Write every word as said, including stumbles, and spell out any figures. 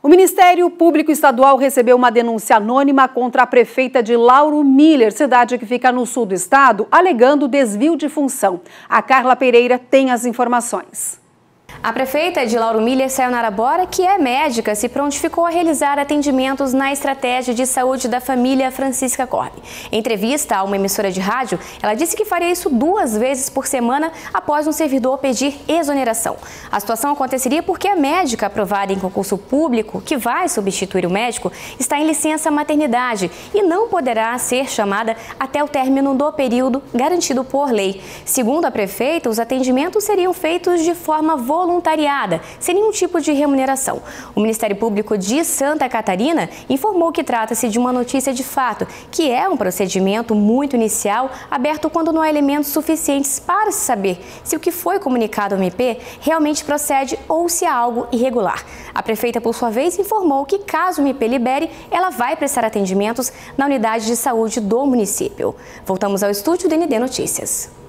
O Ministério Público Estadual recebeu uma denúncia anônima contra a prefeita de Lauro Miller, cidade que fica no sul do estado, alegando desvio de função. A Carla Pereira tem as informações. A prefeita de Lauro Miller, Sayonara Bora, que é médica, se prontificou a realizar atendimentos na estratégia de saúde da família Francisca Corbe. Em entrevista a uma emissora de rádio, ela disse que faria isso duas vezes por semana após um servidor pedir exoneração. A situação aconteceria porque a médica aprovada em concurso público, que vai substituir o médico, está em licença maternidade e não poderá ser chamada até o término do período garantido por lei. Segundo a prefeita, os atendimentos seriam feitos de forma voluntária. voluntariada, sem nenhum tipo de remuneração. O Ministério Público de Santa Catarina informou que trata-se de uma notícia de fato, que é um procedimento muito inicial, aberto quando não há elementos suficientes para se saber se o que foi comunicado ao M P realmente procede ou se há algo irregular. A prefeita, por sua vez, informou que, caso o M P libere, ela vai prestar atendimentos na unidade de saúde do município. Voltamos ao estúdio do N D Notícias.